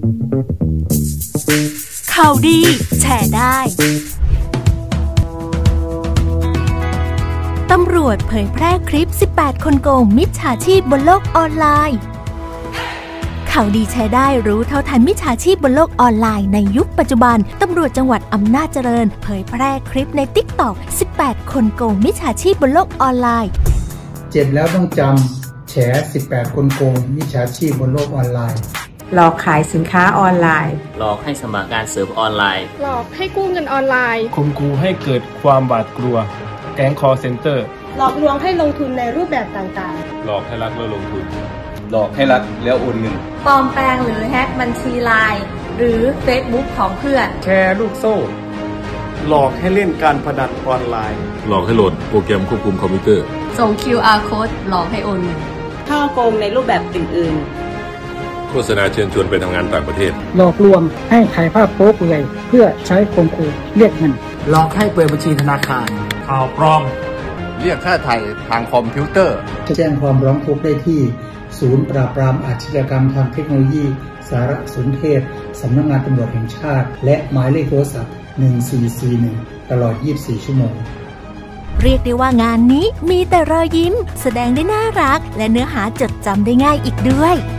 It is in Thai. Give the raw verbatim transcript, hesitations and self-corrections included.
ข่าวดีแชร์ได้ตำรวจเผยแพร่คลิปสิบแปดคนโกงมิจฉาชีพบนโลกออนไลน์ข่าวดีแชร์ได้รู้เท่าทันมิจฉาชีพบนโลกออนไลน์ในยุคปัจจุบันตำรวจจังหวัดอำนาจเจริญเผยแพร่คลิปใน ติ๊กต็อก สิบแปดคนโกงมิจฉาชีพบนโลกออนไลน์เจ็บแล้วต้องจำแฉสิบแปดคนโกงมิจฉาชีพบนโลกออนไลน์หลอกขายสินค้าออนไลน์หลอกให้สมัครงานเสริมออนไลน์หลอกให้กู้เงินออนไลน์ข่มขู่ให้เกิดความหวาดกลัวแก๊ง call center หลอกลวงให้ลงทุนในรูปแบบต่างๆหลอกให้รักแล้วลงทุนหลอกให้รักแล้วโอนเงินปลอมแปลงหรือแฮ็กบัญชีไลน์หรือ เฟซบุ๊ก ของเพื่อนแชร์ลูกโซ่หลอกให้เล่นการพนันออนไลน์หลอกให้โหลดโปรแกรมควบคุมคอมพิวเตอร์ส่ง คิว อาร์ Code หลอกให้โอนเงินช่อโกงในรูปแบบอื่นๆโฆษณาเชิญชวนไปทำงานต่างประเทศหลอกลวงให้ถ่ายภาพโป๊เปลือยเพื่อใช้ข่มขู่เรียกเงินหลอกให้เปิดบัญชีธนาคารข่าวปลอมเรียกค่าไถ่ทางคอมพิวเตอร์แจ้งความร้องทุกข์ได้ที่ศูนย์ปราบปรามอาชญากรรมทางเทคโนโลยีสารสนเทศสำนักงานตำรวจแห่งชาติและหมายเลขโทรศัพท์หนึ่งสี่สี่หนึ่งตลอดยี่สิบสี่ชั่วโมงเรียกได้ว่างานนี้มีแต่รอยยิ้มแสดงได้น่ารักและเนื้อหาจดจำได้ง่ายอีกด้วย